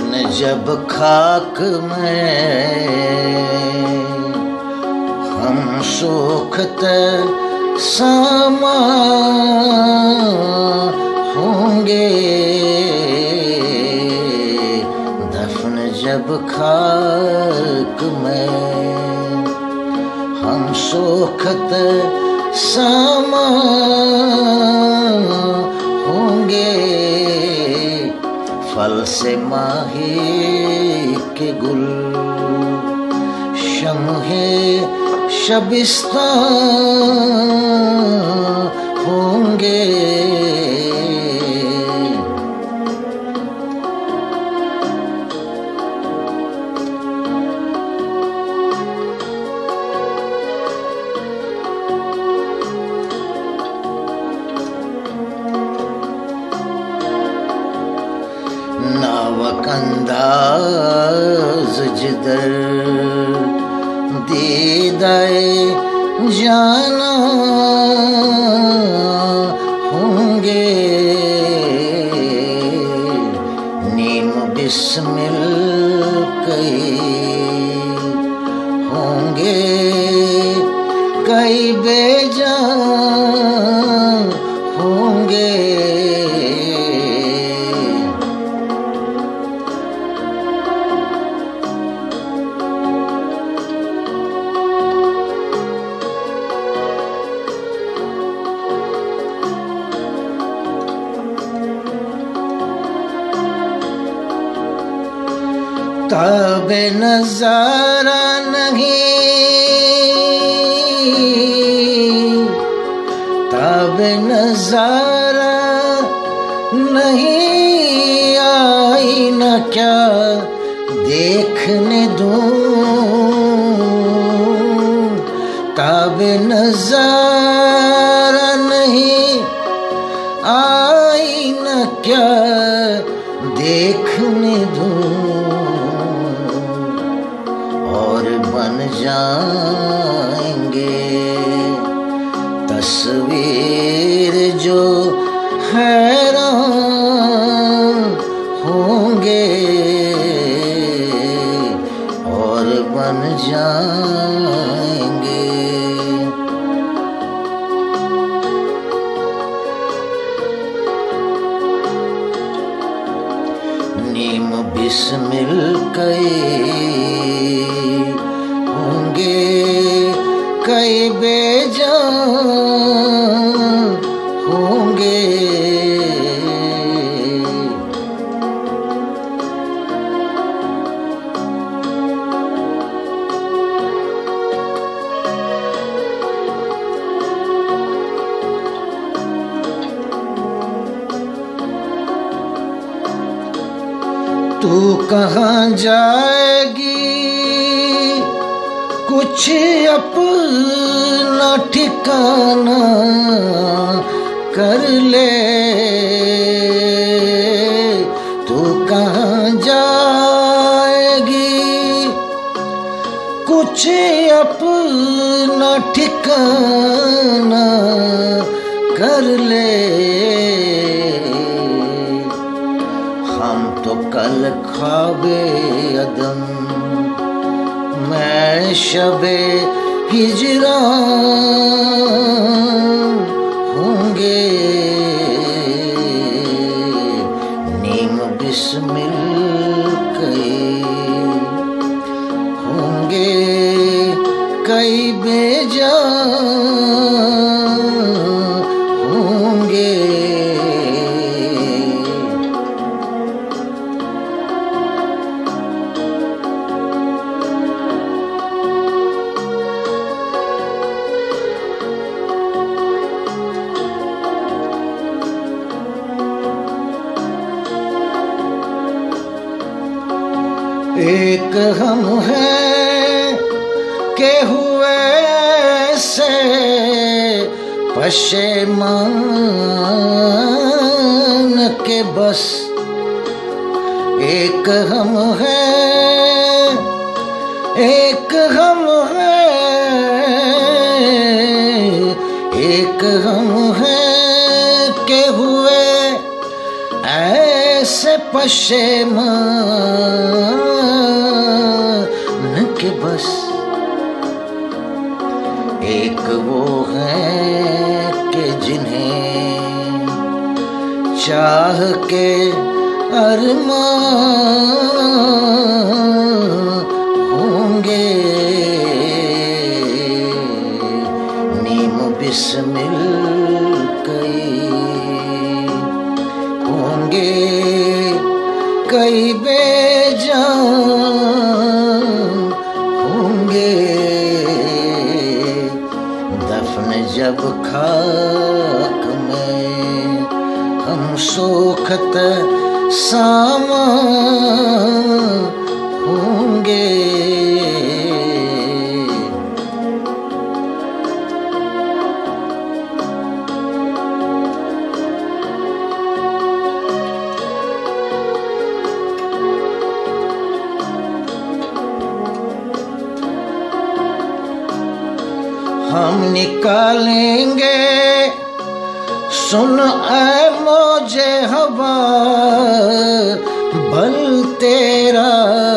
जब खाक में हम सोखत सामा होंगे, दफन जब खाक में हम सोखत सामा होंगे, फल से माही के गुल शम्हे शबिस्तान होंगे। नावकंदाज जिधर दीदाए जाना होंगे, नीम बिस्मिल कई होंगे, कई बेजान होंगे। ताबे नज़ारा नहीं, ताबे नज़ारा नहीं, आई न क्या देखने दूं, ताबे नज़ारा नहीं, आई न क्या देखने दूं, और बन जाएंगे तस्वीर जो हैरान होंगे, और बन जाएंगे। नीम बिस्मिल कई होंगे, कई बेजान होंगे। तू कहाँ जाएगी कुछ अपना ठिकाना कर ले, तू कहाँ जाएगी कुछ अपना ठिकाना कर ले। हम तो कल ख्वाबे अदम मैं शबे हिजरान होंगे, नीम बिस्मिल कई होंगे, कई बेजान होंगे। एक हम हैं के हुए से पशेमान के बस, एक हम हैं, एक हम हैं, एक हम हैं के हुए ऐसे पशेमान के बस एक वो है कि जिन्हें चाह के अरमान होंगे, नीम बिस्मिल कई होंगे, कई बेजान होंगे। दफन जब खाक में हम सोखत सामान होंगे। हम निकालेंगे सुन ऐ मौजे हवा बल तेरा,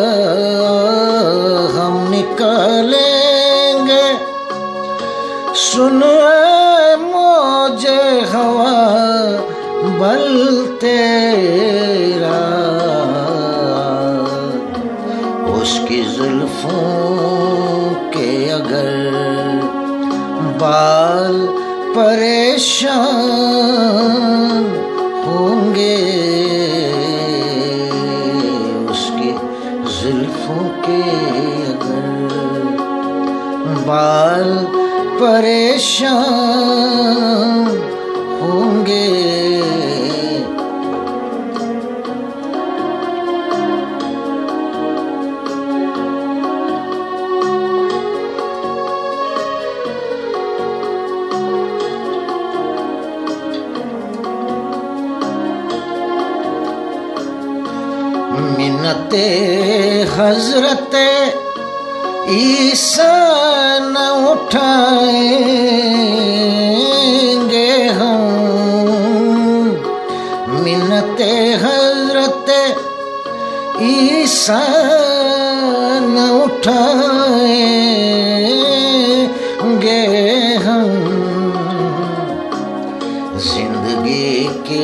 हम निकालेंगे सुन ऐ मौजे हवा बल तेरा। उसकी जुल्फों के अगर बाल परेशान होंगे, उसकी जुल्फों के अगर बाल परेशान होंगे। मिन्नते हजरते ईसा न उठाएंगे हम, मिन्नते हजरते ईसा न उठाएंगे हम। जिंदगी के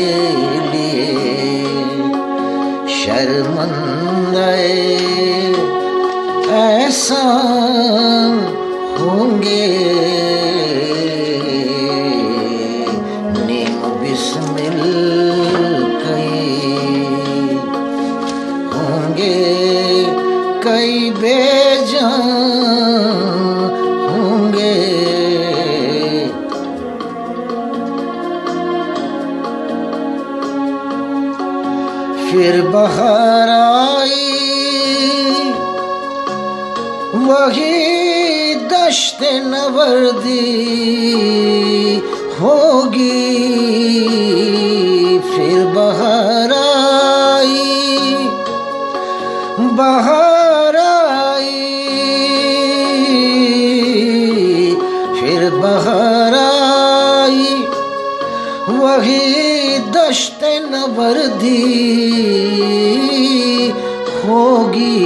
शर्मंदे ऐसा होंगे, नीम बिस्मिल कई होंगे, कई बेजान होंगे। फिर बहार आई वही दश्त नवर्दी होगी, फिर बहार आई, बहार आई, फिर बहार आई वही दश्त नवर्दी होगी।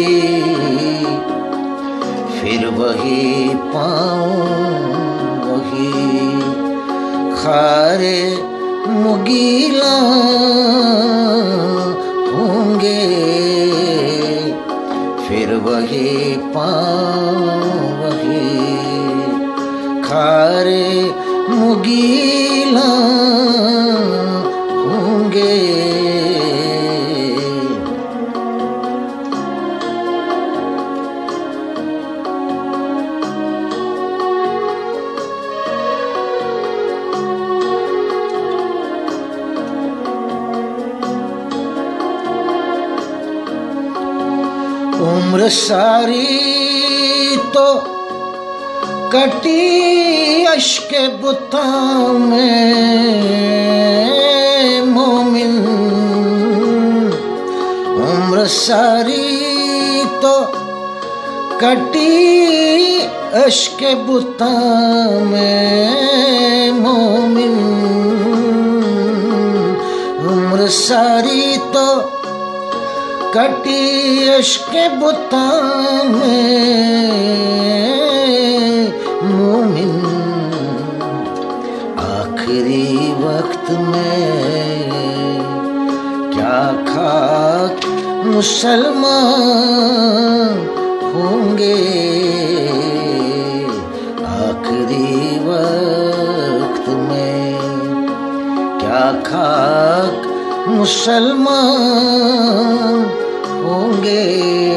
फिर वही पाँव वही खारे मुगीला होंगे, फिर वही पाँव वही खारे मुगीला होंगे। उम्र सारी तो कटी अश्के बुता में मोमिन, उम्र सारी तो कटी अश्के बुता में मोमिन। उम्र सारी तो कटी इश्क़ बुता में मोमिन, आखिरी वक्त में क्या खाक मुसलमान होंगे, आखिरी वक्त में क्या खाक मुसलमान होंगे।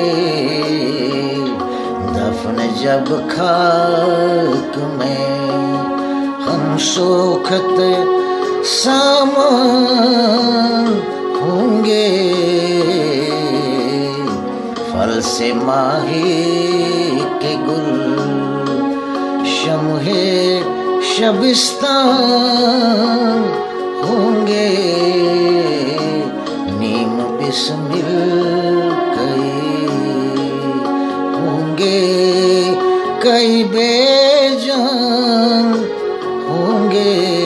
दफन जब खाक में हम सोखत सामान होंगे, फल से माही के गुल शम्हे शबिस्तान होंगे। नीम बिस्मिल कई होंगे, कई बेजान होंगे।